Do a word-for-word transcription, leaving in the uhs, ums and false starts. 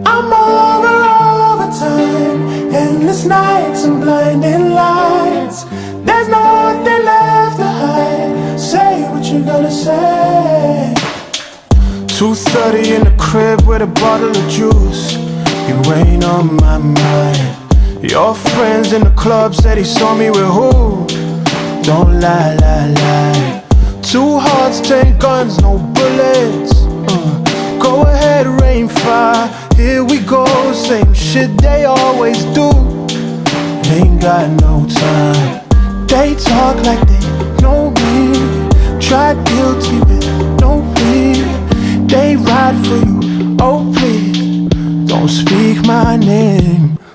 I'm over overtime, endless nights and blinding lights. There's nothing left to hide. Say what you're gonna say. Two thirty in the crib with a bottle of juice. You ain't on my mind. Your friends in the club said he saw me with who? Don't lie, lie, lie. Two hearts, ten guns, no bullets. uh, Go ahead, rain, fire. Here we go, same shit they always do. Ain't got no time. They talk like they know me. Tried guilty with no plea. They ride for you, oh please, don't speak my name.